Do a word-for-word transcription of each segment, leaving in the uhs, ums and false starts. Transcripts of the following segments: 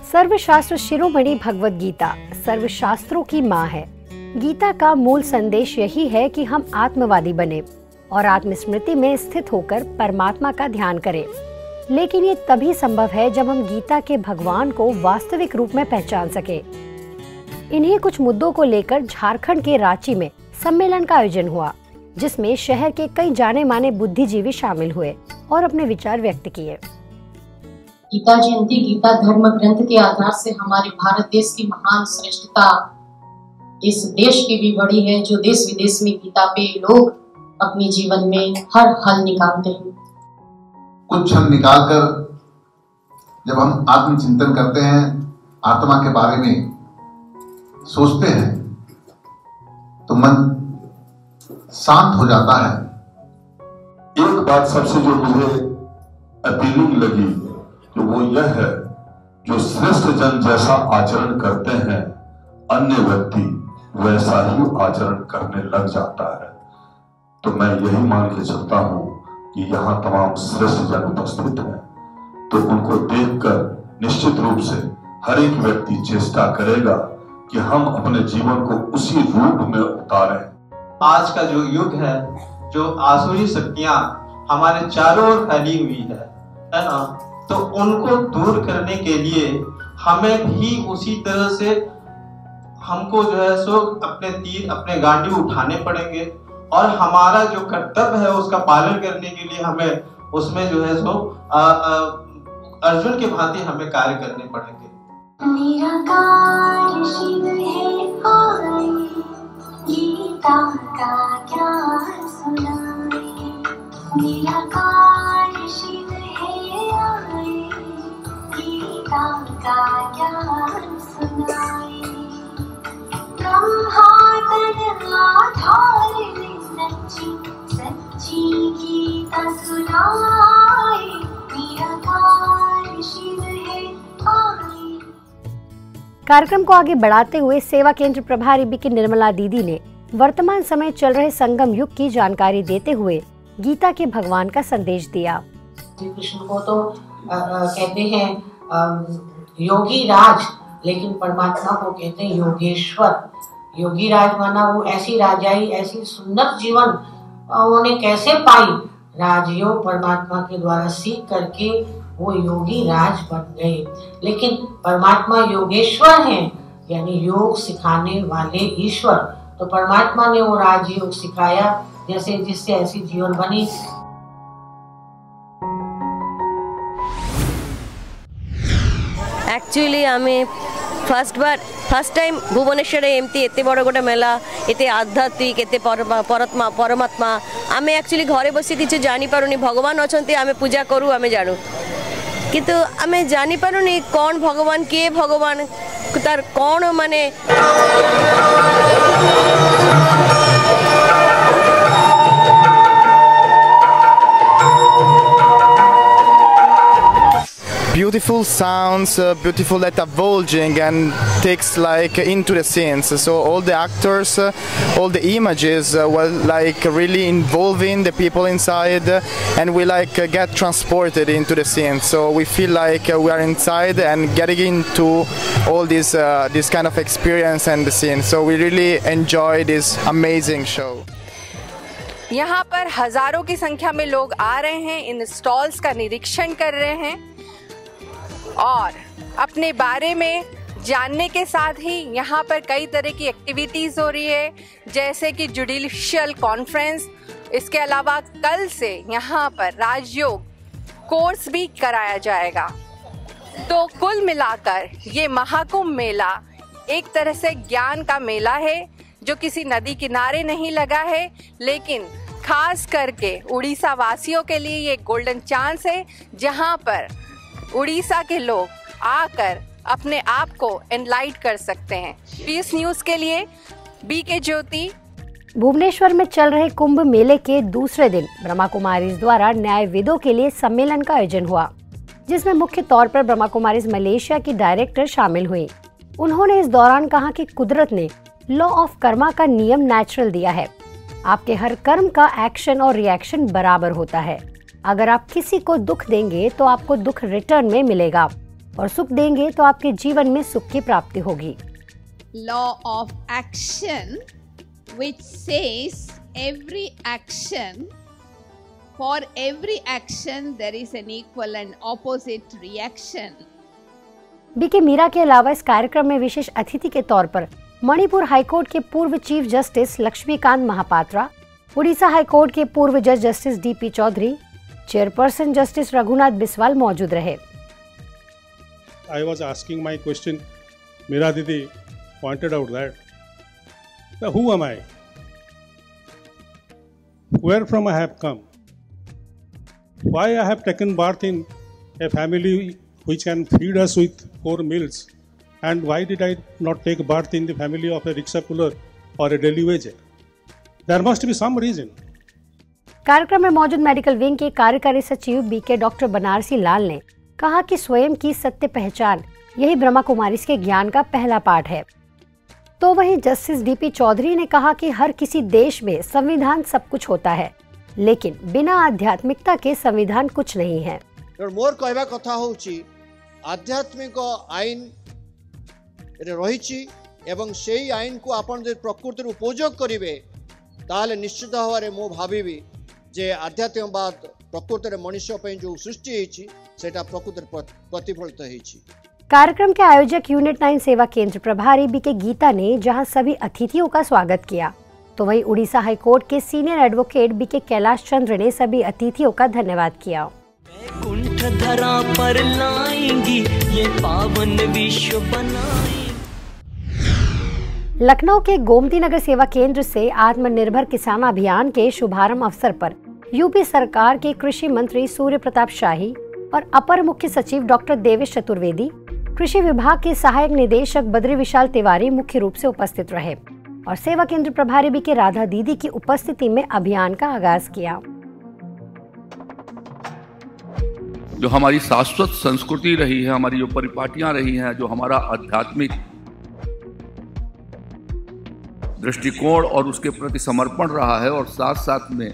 सर्वशास्त्र शिरोमणि भगवद गीता सर्वशास्त्रों की माँ है। गीता का मूल संदेश यही है कि हम आत्मवादी बने और आत्मस्मृति में स्थित होकर परमात्मा का ध्यान करें। लेकिन ये तभी संभव है जब हम गीता के भगवान को वास्तविक रूप में पहचान सके। इन्हीं कुछ मुद्दों को लेकर झारखंड के रांची में सम्मेलन का आयोजन हुआ, जिसमें शहर के कई जाने माने बुद्धिजीवी शामिल हुए और अपने विचार व्यक्त किए। गीता जयंती गीता धर्म ग्रंथ के आधार से हमारे भारत देश की महान श्रेष्ठता इस देश की भी बड़ी है, जो देश विदेश में गीता पे लोग अपने जीवन में हर हल निकालते हैं। कुछ क्षण निकालकर जब हम आत्मचिंतन करते हैं, आत्मा के बारे में सोचते हैं, तो मन शांत हो जाता है। एक बात सबसे जो मुझे अपीलिंग लगी तो वो यह है, जो श्रेष्ठ जन जैसा आचरण करते हैं अन्य व्यक्ति वैसा ही आचरण करने लग जाता है। तो मैं यही मान के चलता हूं कि यहाँ तमाम श्रेष्ठ जन उपस्थित हैं, तो उनको देखकर निश्चित रूप से हर एक व्यक्ति चेष्टा करेगा कि हम अपने जीवन को उसी रूप में उतारें। आज का जो युग है, जो आसुरी शक्तियां हमारे चारों ओर फैली हुई है है ना, तो उनको दूर करने के लिए हमें भी उसी तरह से हमको जो है सो अपने तीर अपने गांडी उठाने पड़ेंगे और हमारा जो कर्तव्य है उसका पालन करने के लिए हमें उसमें जो है सो आ, आ, अर्जुन के भांति हमें कार्य करने पड़ेंगे। मेरा कार्य शिव है आए, गीता का ज्ञान सुनाए। मेरा कार्य शिव है आए, गीता का ज्ञान सुनाए। ब्रह्मा तन आधार में सच्ची सच्ची गीता सुनाए। मेरा कार्य शिव है आए। कार्यक्रम को आगे बढ़ाते हुए सेवा केंद्र प्रभारी बी के निर्मला दीदी ने वर्तमान समय चल रहे संगम युग की जानकारी देते हुए गीता के भगवान का संदेश दिया। श्री कृष्ण को तो आ, आ, कहते हैं आ, योगी राज, लेकिन परमात्मा को कहते हैं योगेश्वर। योगी राज माना वो ऐसी राजाई, ऐसी सुंदर जीवन उन्होंने कैसे पाई। राजयोग परमात्मा के द्वारा सीख करके वो योगी राज बन गए। लेकिन परमात्मा योगेश्वर हैं, यानी योग सिखाने वाले ईश्वर। तो परमात्मा ने वो राजयोग सिखाया, जैसे जिससे ऐसी जीवन बनी। एक्चुअली आमे फर्स्ट बार फर्स्ट टाइम भुवनेश्वर एमती एते बड़ गोटे मेला एते आध्यात्मिक एते परमात्मा परमात्मा आमे एक्चुअली घरे बसी किसी जानी पारुनी। भगवान अछंती आमे पूजा करू आमे जानू, किंतु आमे जानी पारुनी कौन भगवान के भगवान तार कौन माने। Beautiful sounds, uh, beautiful that divulging and takes like into the scenes. So all the actors, uh, all the images uh, were like really involving the people inside, uh, and we like uh, get transported into the scene. So we feel like uh, we are inside and getting into all this uh, this kind of experience and the scene. So we really enjoy this amazing show. यहाँ पर हजारों की संख्या में लोग आ रहे हैं, इन stalls का निरीक्षण कर रहे हैं और अपने बारे में जानने के साथ ही यहाँ पर कई तरह की एक्टिविटीज हो रही है, जैसे कि जुडिशियल कॉन्फ्रेंस। इसके अलावा कल से यहाँ पर राजयोग कोर्स भी कराया जाएगा। तो कुल मिलाकर ये महाकुंभ मेला एक तरह से ज्ञान का मेला है, जो किसी नदी किनारे नहीं लगा है, लेकिन खास करके उड़ीसा वासियों के लिए ये गोल्डन चांस है, जहाँ पर उड़ीसा के लोग आकर अपने आप को एनलाइट कर सकते हैं। पीस न्यूज के लिए बी के ज्योति। भुवनेश्वर में चल रहे कुंभ मेले के दूसरे दिन ब्रह्मा कुमारीज द्वारा न्यायविदों के लिए सम्मेलन का आयोजन हुआ, जिसमें मुख्य तौर पर ब्रह्मा कुमारीज मलेशिया की डायरेक्टर शामिल हुई। उन्होंने इस दौरान कहा कि कुदरत ने लॉ ऑफ कर्मा का नियम नेचुरल दिया है। आपके हर कर्म का एक्शन और रिएक्शन बराबर होता है। अगर आप किसी को दुख देंगे तो आपको दुख रिटर्न में मिलेगा। और सुख देंगे तो आपके जीवन में सुख की प्राप्ति होगी। Law of action, which says every action, for every action there is an equal and opposite reaction. BK Meera के अलावा इस कार्यक्रम में विशेष अतिथि के तौर पर मणिपुर हाईकोर्ट के पूर्व chief justice Laxmikant Mahapatra, Orissa high court के पूर्व जज justice DP Chaudhary, chairperson justice Raghunath Biswal मौजूद रहे। I was asking my question, Meera Didi pointed out that, that who am I? Where from I have come? Why I have taken birth in a family which can feed us with four meals, and why did I not take birth in the family of a rickshaw puller or a daily wager? There must be some reason. कार्यक्रम में मौजूद medical wing के कार्यकारी सचिव BK doctor Banarasi लाल ने कहा कि स्वयं की सत्य पहचान यही ब्रह्मा कुमारी के ज्ञान का पहला पाठ है। तो वहीं जस्टिस डीपी चौधरी ने कहा कि हर किसी देश में संविधान सब कुछ होता है, लेकिन बिना आध्यात्मिकता के संविधान कुछ नहीं है। मोर कहवा कथा होची आध्यात्मिक आईन रही एवं से आईन को आपण जे प्रकृति उपयोग करिवे ताले निश्चित भाव मु भावी जे आध्यात्मिकवाद प्रकृति मनुष्य पे जो सृष्टि होईची सेटा प्रकृति प्रतिफलित होईची। कार्यक्रम के आयोजक यूनिट नाइन सेवा केंद्र प्रभारी बीके गीता ने जहां सभी अतिथियों का स्वागत किया, तो वहीं उड़ीसा हाईकोर्ट के senior advocate BK Kailash Chandra ने सभी अतिथियों का धन्यवाद किया। कुंठ धरा पर लाएंगी ये पावन विश्व बनाएंगी। लखनऊ के गोमती नगर सेवा केंद्र से आत्मनिर्भर किसान अभियान के शुभारंभ अवसर पर यूपी सरकार के कृषि मंत्री सूर्य प्रताप शाही और अपर मुख्य सचिव डॉक्टर देवेश चतुर्वेदी, कृषि विभाग के सहायक निदेशक बद्री विशाल तिवारी मुख्य रूप से उपस्थित रहे और सेवा केंद्र प्रभारी बीके राधा दीदी की उपस्थिति में अभियान का आगाज किया। जो हमारी शाश्वत संस्कृति रही है, हमारी जो परिपाटियां रही हैं, जो हमारा आध्यात्मिक दृष्टिकोण और उसके प्रति समर्पण रहा है, और साथ साथ में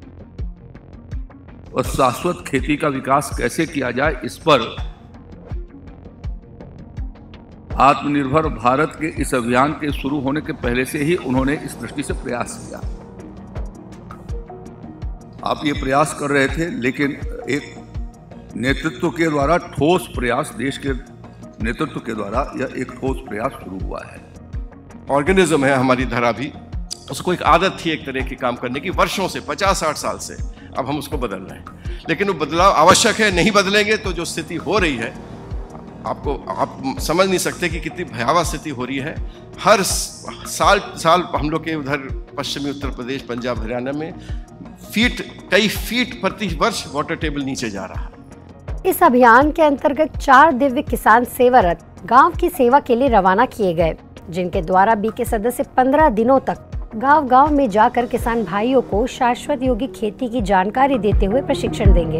और शाश्वत खेती का विकास कैसे किया जाए, इस पर आत्मनिर्भर भारत के इस अभियान के शुरू होने के पहले से ही उन्होंने इस दृष्टि से प्रयास किया। आप ये प्रयास कर रहे थे, लेकिन एक नेतृत्व के द्वारा ठोस प्रयास, देश के नेतृत्व के द्वारा यह एक ठोस प्रयास शुरू हुआ है। ऑर्गेनिज्म है हमारी धरा भी, उसको एक आदत थी एक तरह की काम करने की वर्षों से, पचास साठ साल से। अब हम उसको बदल रहे हैं, लेकिन वो बदलाव आवश्यक है। नहीं बदलेंगे तो जो स्थिति हो रही है, आपको आप समझ नहीं सकते कि कितनी भयावह स्थिति हो रही है। हर साल साल हम लोग के उधर पश्चिमी उत्तर प्रदेश, पंजाब, हरियाणा में फीट कई फीट प्रति वर्ष वाटर टेबल नीचे जा रहा है। इस अभियान के अंतर्गत चार दिव्य किसान सेवा रथ गाँव की सेवा के लिए रवाना किए गए, जिनके द्वारा बीके सदस्य पंद्रह दिनों तक गांव गांव में जाकर किसान भाइयों को शाश्वत योगी खेती की जानकारी देते हुए प्रशिक्षण देंगे।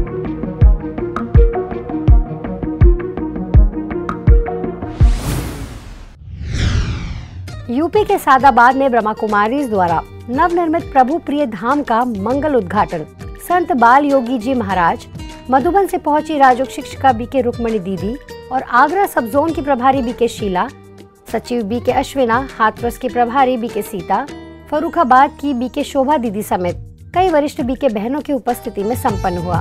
यूपी के सादाबाद में ब्रह्मा कुमारीज द्वारा नवनिर्मित प्रभु प्रिय धाम का मंगल उद्घाटन संत बाल योगी जी महाराज, मधुबन से पहुंची राजयोग शिक्षिका बीके रुक्मणी दीदी और आगरा सब जोन की प्रभारी बीके शीला, सचिव बीके अश्विना, हाथरस की प्रभारी बीके सीता, फरुखाबाद की बीके शोभा दीदी समेत कई वरिष्ठ बीके बहनों की उपस्थिति में संपन्न हुआ।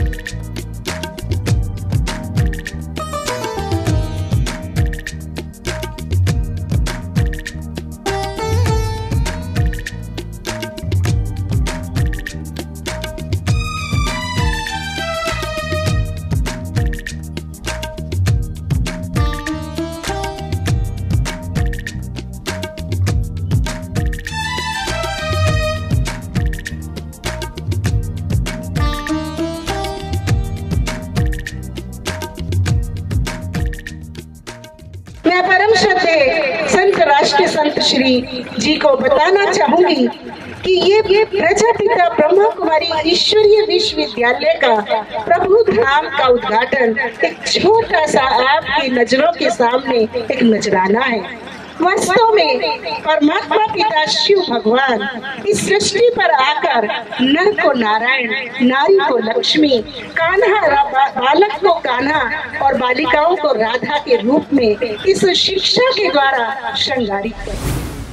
मैं परम श्रद्धेय संत राष्ट्र संत श्री जी को बताना चाहूंगी कि ये ये प्रजापिता ब्रह्मा कुमारी ईश्वरीय विश्वविद्यालय का प्रभु धाम का उद्घाटन एक छोटा सा आपकी नजरों के सामने एक नजराना है। वास्तव में परमात्मा पिता शिव भगवान इस सृष्टि पर आकर नर को नारायण, नारी को लक्ष्मी, कान्हा बालक को कान्हा और बालिकाओं को राधा के रूप में इस शिक्षा के द्वारा श्रृंगारित कर।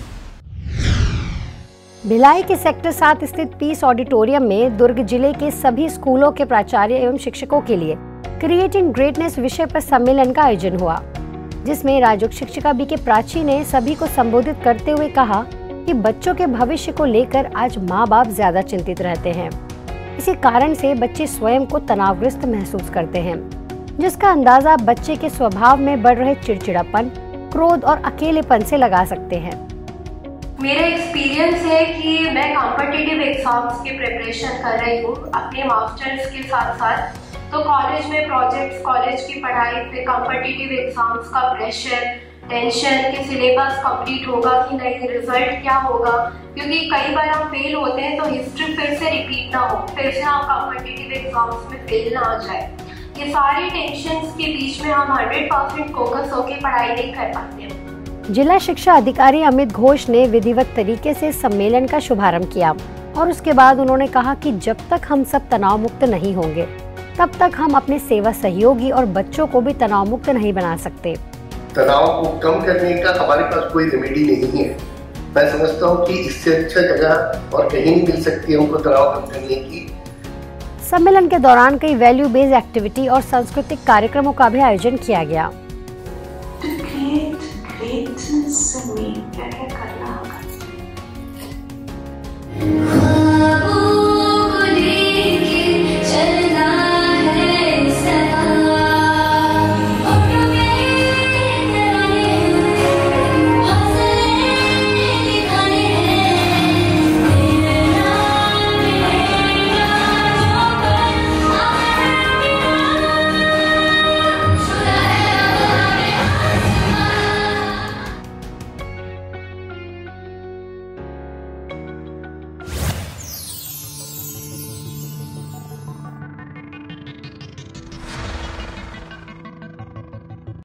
भिलाई के सेक्टर सात स्थित पीस ऑडिटोरियम में दुर्ग जिले के सभी स्कूलों के प्राचार्य एवं शिक्षकों के लिए क्रिएटिंग ग्रेटनेस विषय पर सम्मेलन का आयोजन हुआ, जिसमें राजयोग शिक्षिका बी के प्राची ने सभी को संबोधित करते हुए कहा कि बच्चों के भविष्य को लेकर आज माँ बाप ज्यादा चिंतित रहते हैं। इसी कारण से बच्चे स्वयं को तनावग्रस्त महसूस करते हैं, जिसका अंदाजा बच्चे के स्वभाव में बढ़ रहे चिड़चिड़ापन, क्रोध और अकेलेपन से लगा सकते हैं। मेरा एक्सपीरियंस है कि मैं कॉम्पिटिटिव एग्जाम्स की प्रिपरेशन कर रही हूँ अपने मास्टर्स के साथ साथ। तो कॉलेज में प्रोजेक्ट्स, कॉलेज की पढ़ाई, फिर कॉम्पिटिटिव एग्जाम्स का प्रेशर, टेंशन कि सिलेबस कंप्लीट होगा कि नहीं, रिजल्ट क्या होगा, क्योंकि कई बार हम फेल होते हैं तो हिस्ट्री फिर से रिपीट ना हो, फिर से हम कॉम्पिटिटिव एग्जाम्स में फेल ना आ जाए। ये सारी टेंशन्स के बीच में हम हंड्रेड परसेंट फोकस होकर पढ़ाई नहीं कर पाते हैं। जिला शिक्षा अधिकारी अमित घोष ने विधिवत तरीके से सम्मेलन का शुभारंभ किया और उसके बाद उन्होंने कहा कि जब तक हम सब तनाव मुक्त नहीं होंगे तब तक हम अपने सेवा सहयोगी और बच्चों को भी तनाव मुक्त नहीं बना सकते। तनाव को कम करने का हमारे पास कोई रेमेडी नहीं है। मैं समझता हूँ कि इससे अच्छा जगह और कहीं नहीं मिल सकती है हमको तनाव कम करने की। सम्मेलन के दौरान कई वैल्यू बेस्ड एक्टिविटी और सांस्कृतिक कार्यक्रमों का भी आयोजन किया गया। करना होगा।